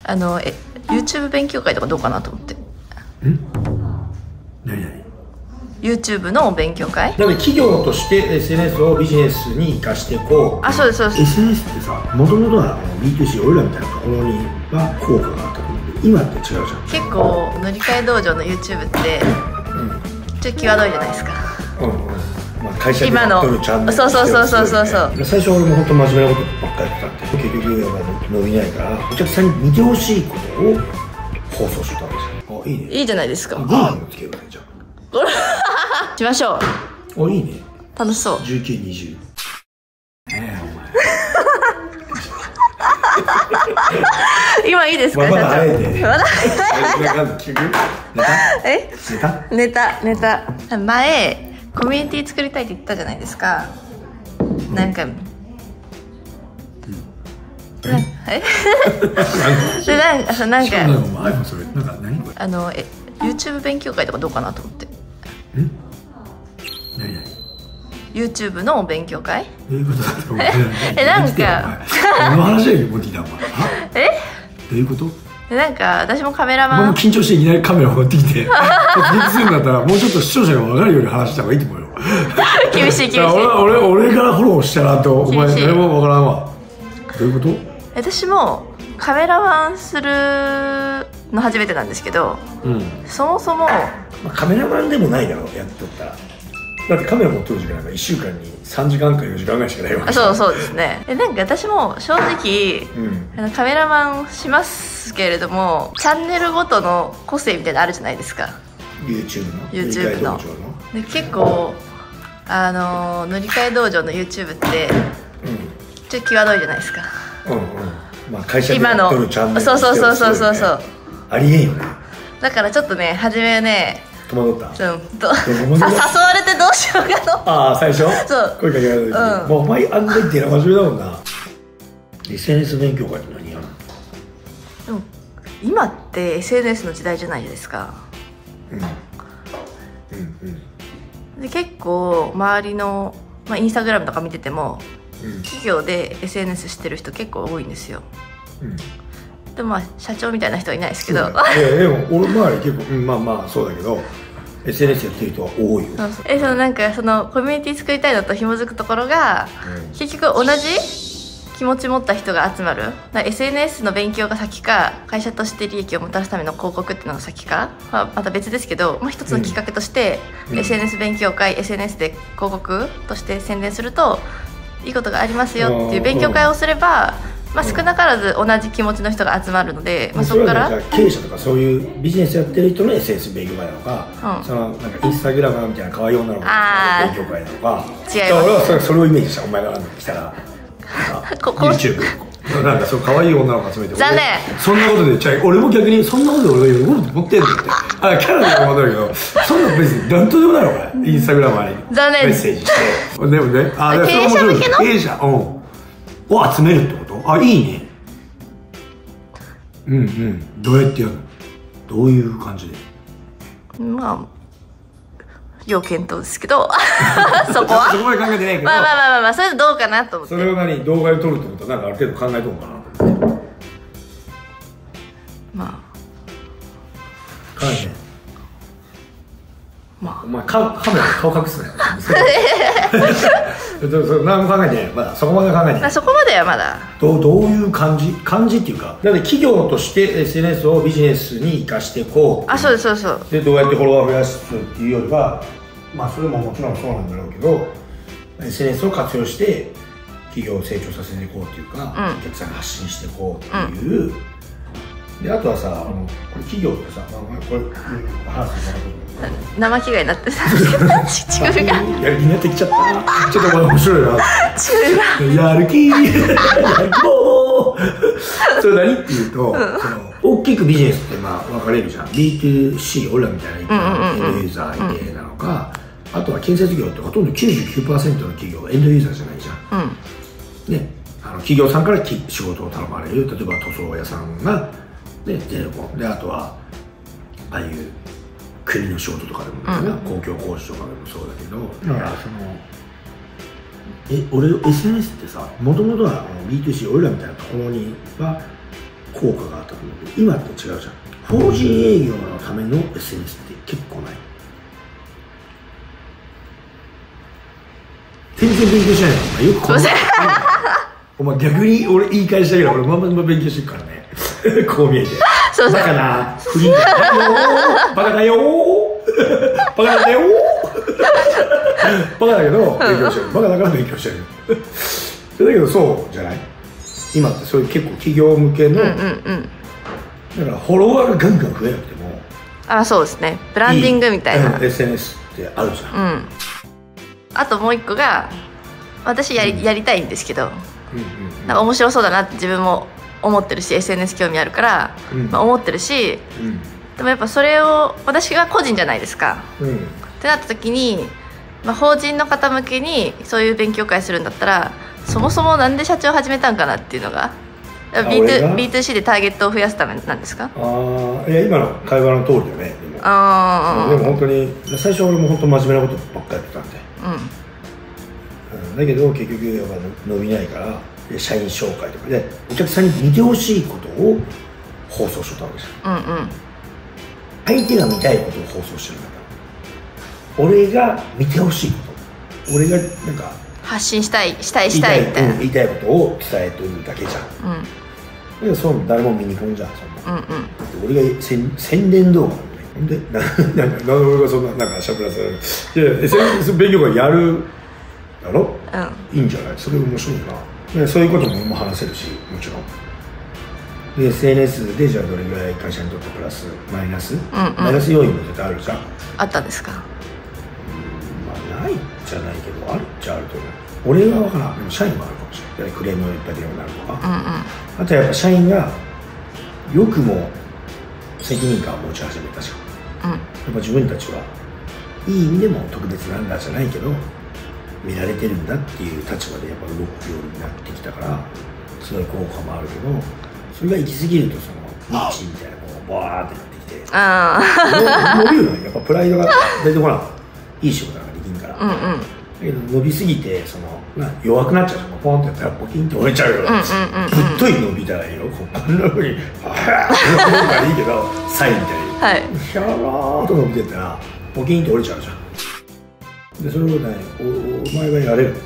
YouTube 勉強会とかどうかなと思って。 何 YouTube の勉強会なので企業として SNS をビジネスに生かしていこう。 あ、そうですそうです。 SNS ってさ、もともとは B2C 俺らみたいなところには効果があったと思うんで、今って違うじゃん。 結構乗り換え道場の YouTube ってちょっと際どいじゃないですか。 まあ、会社でやっとるチャンネル、 そうそうそうそうそうそう。 最初俺も本当真面目なことばっかりやってたんで、結局やっぱ伸びないから、お客さんに見てほしいことを放送してたんですよ。あ、いいね。いいいじゃないですか。 ゴールをつけるね、じゃしましょう。 あ。いいね。 楽しそう。 19、20。 今いいですか、 まだ早いね。 まだネタネタ。前コミュニティ作りたいって言ったじゃないですか。なんかYouTube 勉強会とかどうかなと思って。YouTube の勉強会？ どういうことだと思う？ なんかこの話だけ持ってきたお前。どういうこと？ なんか私もカメラマン。 もう緊張していきなりカメラ持ってきて、突撃するんだったらもうちょっと視聴者が分かるように話した方がいいと思うよ。 厳しい。 俺からフォローしたらとお前誰も分からんわ。どういうこと？私もカメラマンするの初めてなんですけど、そもそもカメラマンでもないだろう、やっとったら。だってカメラ持ってる時間なんか1週間に3時間か4時間ぐらいしかないわけ。 そうですね。なんか私も正直、カメラマンしますけれども、チャンネルごとの個性みたいなのあるじゃないですか。 YouTube ので結構乗り換え道場の YouTube ってちょっと際どいじゃないですか。 まあ会社でやっとるチャンネル、 そうありえんよね。 だからちょっとね、初めはね戸惑った。 誘われてどうしようかの。 ああ、最初そう声かけられた時、もうお前あんなに出な真面目だもんな。SNS 勉強会って何やるの？ でも今って SNS の時代じゃないですか。で結構周りの、インスタグラムとか見てても、企業で SNS してる人結構多いんですよ。でも社長みたいな人はいないですけど。 でも俺周り結構、まあそうだけど SNS やってる人は多いよ。 なんかそのコミュニティ作りたいのと紐づくところが、結局同じ気持ち持った人が集まる。SNS の勉強が先か、会社として利益をもたらすための広告っていうのが先か、また別ですけど、一つのきっかけとして、SNS 勉強会、SNS で広告として宣伝するといいことがありますよっていう勉強会をすれば、少なからず同じ気持ちの人が集まるので、そこから経営者とかそういうビジネスやってる人の SNS 勉強会なのか、そのなんかインスタグラマーみたいな可愛い女の子の勉強会なのか。 違います。 俺はそれをイメージした。お前が来たらYouTube なんかそう可愛い女の子集めて、 残念。 そんなことで俺も逆にそんなことで俺が喜ぶと思ってんのって、キャラで思ったけど、そんな別に何とでもないのこれ。インスタグラマーに残念メッセージして、でもね、 経営者向けの経営者を集めるってこと？いいね。どうやってやるの？どういう感じで？ 要検討ですけどそこはそこまで考えてないけど、 それでどうかなと思って。 それを動画で撮るってことはなんかある程度考えとこうかなと思って。考えて。お前カメラで顔隠すなよ何も考えてない。まだそこまで考えてない。 そこまではまだ。 どういう感じっていうか、なので企業として SNS をビジネスに生かしていこう。 そうです。 でどうやってフォロワー増やすっていうよりは、それももちろんそうなんだろうけど、 SNS を活用して企業を成長させていこうっていうか、お客さんに発信していこうっていう、であとはさ、これ企業ってさ、これ話す生着替えになってさ、乳首がやる気になってきちゃった。ちょっと面白いな。 乳首がやる気それ何っていうと、大きくビジネスって分かれるじゃん。 B2C、 俺らみたいな一般エンドユーザー系なのか、あとは建設業ってほとんど 99% の企業はエンドユーザーじゃないじゃん。ね、企業さんから仕事を頼まれる。例えば塗装屋さんがゼネコンで、あとはああいう国の仕事とかでもいいな、公共工事とかでもそうだけど、だから俺 SNS ってさ、もともとは B2C、 俺らみたいなところには効果があったと思うけど、今って違うじゃん。法人営業のための SNS って結構ない。全然勉強しないの。お前よくこんなお前逆に俺言い返したけど、俺まんま勉強してるからね。こう見えて。 そうバカなフリーだよバカだよバカだよバカだけど勉強してる。バカだから勉強してる。それだけどそうじゃない。今ってそういう結構企業向けの、だからフォロワーがガンガン増えなくても、 あ、そうですね、ブランディングみたいな SNS ってあるじゃん。 あともう一個が、私やりたいんですけど、なんか面白そうだなって自分も思ってるし、 SNS 興味あるから、思ってるし、でもやっぱそれを私が個人じゃないですか、ってなった時に、法人の方向けにそういう勉強会するんだったら、そもそもなんで社長始めたんかなっていうのが、B2C でターゲットを増やすためなんですか？ いや今の会話の通りだね。でも本当に最初は俺も本当真面目なことばっかりやってたんで、だけど結局やっぱ伸びないから、社員紹介とかでお客さんに見てほしいことを放送しとったわけじゃん。相手が見たいことを放送してるんだから、俺が見てほしいこと、俺がなんか発信したいみたいな、 言いたいことを伝えてるだけじゃん。でそういうの誰も見に来んじゃん、そんな。俺が宣伝動画なんで、ほんでなんで俺がそんななんかしゃべらせられる。いや SNS 勉強会やるだろ、いいんじゃない。それ面白いな。でそういうことも話せるし、もちろんで SNS でじゃあどれぐらい会社にとってプラスマイナス、マイナス要因も絶対あるじゃん。 あったんですか？ ないじゃないけど、あるっちゃあると思う。俺は分からん。でも社員もあるかもしれない。クレームがいっぱい出るようになるとか、あとはやっぱ社員がよくも責任感を持ち始めたじゃん。やっぱ自分たちはいい意味でも特別なんだじゃないけど、見られてるんだっていう立場でやっぱ動くようになってきたから、すごい効果もあるけど、それが行き過ぎるとそのニッチみたいなこうバーってなってきて、伸びるのにやっぱプライドが出てこない。いい仕事なんかできんから。だけど伸びすぎてその弱くなっちゃう。ポンってやったらポキンって折れちゃうよ。ぶっとい伸びたらいいの。こんなふうに「ああ」いいけどサインみたいにヒャラーと伸びてったらポキンって折れちゃうじゃん。でそれをね、お前がやれる。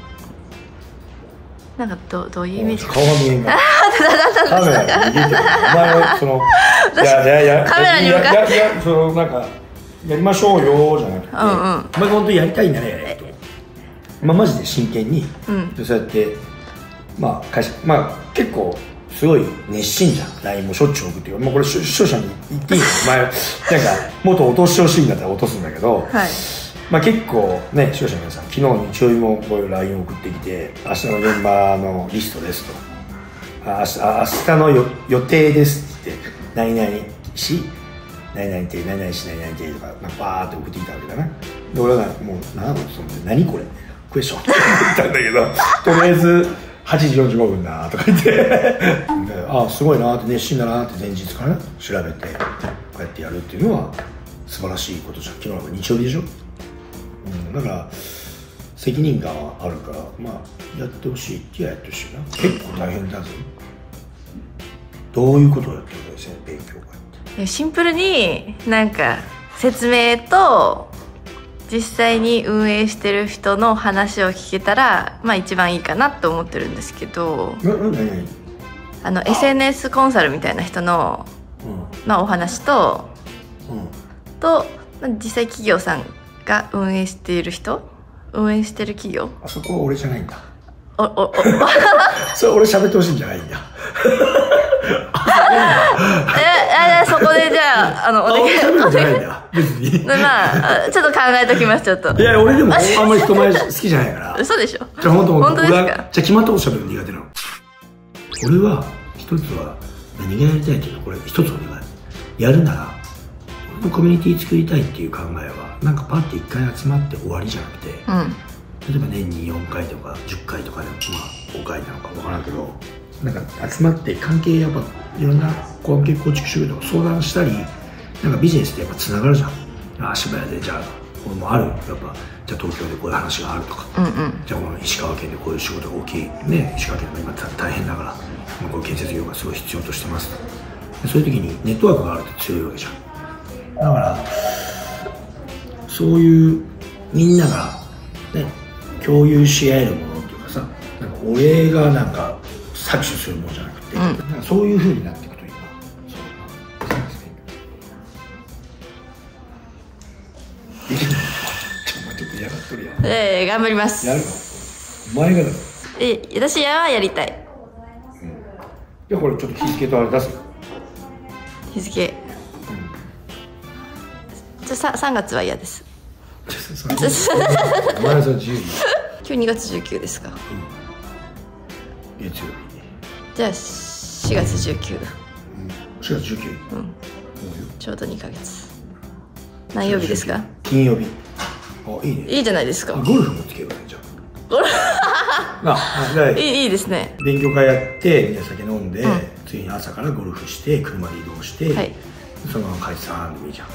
なんかどういうイメージ？ 顔が見えんからカメラに逃げてる。お前はそのカメラに向かってそのなんかやりましょうよじゃなくて、お前が本当にやりたいんだね、やれと。マジで真剣に、そうやって会社結構すごい熱心じゃん。 LINE もしょっちゅう送ってる。これ視聴者に言っていいの？お前なんかもっと落としてほしいんだったら落とすんだけど、結構ね、視聴者の皆さん、昨日日曜日もこういう LINE を送ってきて、明日の現場のリストですと、明日の予定ですって言って、何々し何々って何々し何々ってとかバーって送ってきたわけだな。で俺がもう何これクエスチョンって言ったんだけど、とりあえず8時45分だとか言ってああすごいなって、熱心だなって前日から調べてこうやってやるっていうのは素晴らしいことじゃん。昨日は日曜日でしょ。だから責任感はあるから、やってほしいってやってほしいな。結構大変だぞ。どういうことをやってるんですね、勉強会って。 シンプルになんか説明と実際に運営してる人の話を聞けたら一番いいかなと思ってるんですけど、SNS コンサルみたいな人の、お話と、実際企業さんが運営している企業、 あそこは俺じゃないんだ。それ俺喋ってほしいんじゃないんだ。 そこでじゃあお願いします。 別にちょっと考えときます。ちょっと。 いや俺でもあんまり人前好きじゃないから。 嘘でしょ。 じゃあ本当ですか。 じゃあ決まったこと喋るの苦手なの。俺は一つは何がやりたいっていうの、これ一つお願い。やるなら俺のコミュニティ作りたいっていう考えはなんかパッて1回集まって終わりじゃなくて、例えば年に4回とか10回とかで5回なのか分からんけど、なんか集まって関係やっぱいろんな関係構築してくれとか相談したり、なんかビジネスってやっぱつながるじゃん。足早でじゃあこれもある。やっぱじゃあ東京でこういう話があるとか、じゃあこの石川県でこういう仕事が大きいね、石川県が今大変だから、こういう建設業がすごい必要としてます。そういう時にネットワークがあると強いわけじゃん。だからそういうみんながね共有し合えるものっていうかさ、なんか俺がなんか搾取するものじゃなくて、なんかそういう風になっていくといいな。嫌がっとるやん。 頑張ります。 やるの？お前がだろ。 私はやりたい。 じゃあこれちょっと日付とあれ出すよ。 日付。じゃあ3月は嫌です。 お前は自由に。 今日2月19ですか。 月曜日。 じゃあ4月19。 4月19。 ちょうど2ヶ月。何曜日ですか？ 金曜日。あ、いいね。 いいじゃないですか。 ゴルフ持ってけばいいじゃん。ゴルフいいですね。 勉強会やってみんな酒飲んで、次に朝からゴルフして車で移動して、そのまま帰ってさんでもいいじゃん。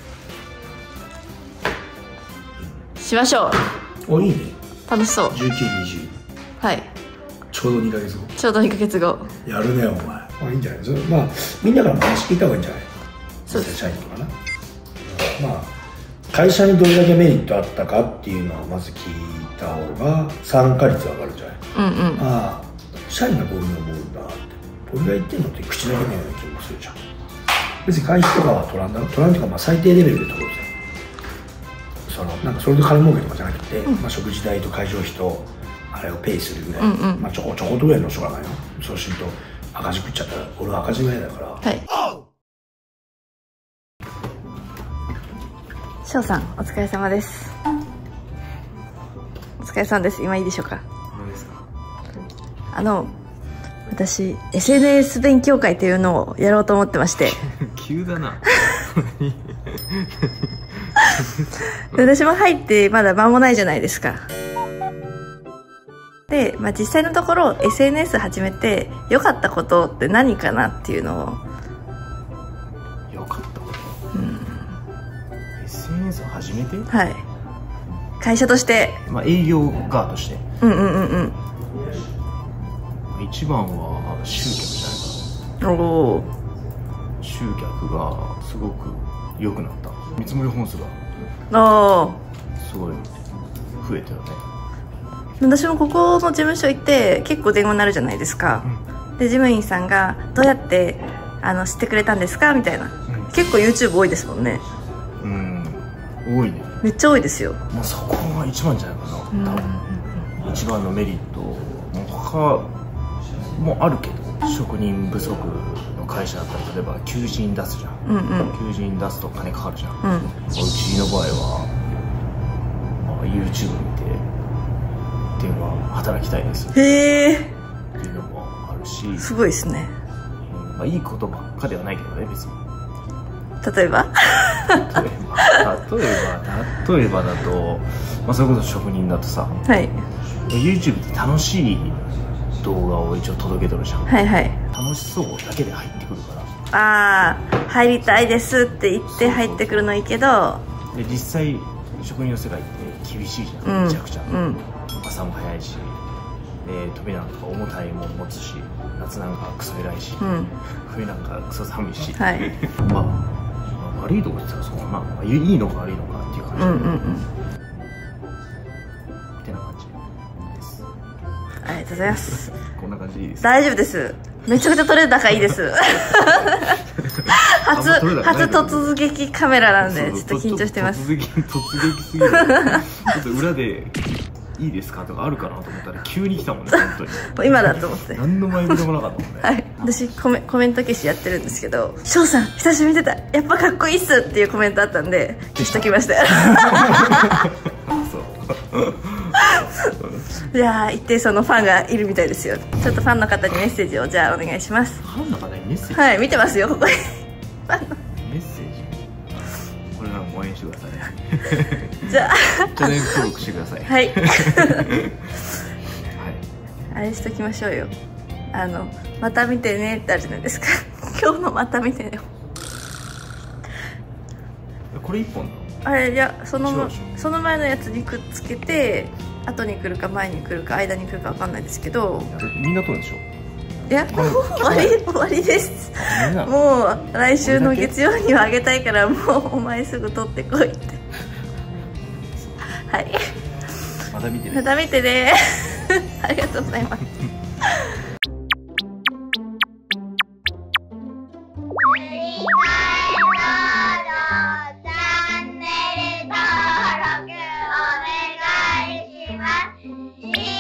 しましょう。お、いいね。 楽しそう。 19、20。 はい。 ちょうど2ヶ月後。 ちょうど2ヶ月後。 やるねお前。まあいいんじゃない。まあみんなからも話聞いた方がいいんじゃない。そうです。社員とかな。まあ会社にどれだけメリットあったかっていうのをまず聞いた方が参加率上がるんじゃない。ああ、社員がこういうふうに思うんだって。俺が言ってんのって口だけのような気もするじゃん。別に会費とかは取らんだろ。取らんっていうかまあ最低レベルで取ろうぜ。なんかそれで金儲けとかじゃなくて、まあ食事代と会場費とあれをペイするぐらい、まあちょこっとぐらいのしょうがないよ。そうすると赤字食っちゃったら俺は赤字ぐらいだから。はい。 翔さんお疲れ様です。お疲れ様です。今いいでしょうか。 何ですか。 私 SNS 勉強会というのをやろうと思ってまして急だな私も入ってまだ間もないじゃないですか。で、まあ、実際のところ SNS 始めて良かったことって何かなっていうのを。 良かったこと、SNS を始めて、 はい、会社として、 まあ、営業側として、一番は集客じゃないかな。おお。集客がすごく良くなった。見積もり本数がすごい増えたよね。 私もここの事務所行って結構電話になるじゃないですか、で事務員さんが「どうやって知ってくれたんですか?」みたいな、結構 YouTube 多いですもんね。 多いね。 めっちゃ多いですよ。 まあそこが一番じゃないかな、多分。一番のメリット他もあるけど、職人不足の会社だったら例えば求人出すじゃん、求人出すと金かかるじゃん、うちの場合は、まあ、YouTube 見てっていうのは働きたいですへえっていうのもあるし、 すごいですね。 まあいいことばっかではないけどね、別に。 例えば例えばだと、まあ、それこそ職人だとさ、 はい、 YouTube って楽しい動画を一応届けとるじゃん。 はいはい。 楽しそうだけで入ってくるから。 ああ、入りたいですって言って入ってくるのいいけど、 で実際職人の世界って厳しいじゃん、めちゃくちゃ。朝も早いし、飛びなんか重たいもん持つし、夏なんかクソ偉いし、冬なんかクソ寒いし、まあ悪いとこって言ったらそうかな、いいのか悪いのかっていう感じってな感じです。 ありがとうございます。 こんな感じでいいですか。 大丈夫です。めちゃくちゃ撮れ高いいです初突撃カメラなんでちょっと緊張してます。 突撃すぎるちょっと裏でいいですかとかあるかなと思ったら急に来たもんね、本当に。 今だと思って何の前触れもなかったもんね。 はい、私コメント消しやってるんですけど「翔さん久しぶりに見てた、やっぱかっこいいっす」っていうコメントあったんで消しときましたよじゃあ一定そのファンがいるみたいですよ。ちょっとファンの方にメッセージをじゃあお願いします。 ファンの方にメッセージ。 はい、見てますよここにメッセージ。これからも応援してくださいじゃあチャンネル登録してください。 はいあれしときましょうよ。また見てねってあるじゃないですか今日のまた見てね。 これ一本あれ、いやそ違うのでし前のやつにくっつけて後に来るか前に来るか間に来るか分かんないですけど、 みんな撮るんでしょ。 いやもう終わりです。 みんなもう来週の月曜にはあげたいからもうお前すぐ取ってこいって。はい、 また見てね。 また見てね。ありがとうございます。 チャンネル登録お願いします。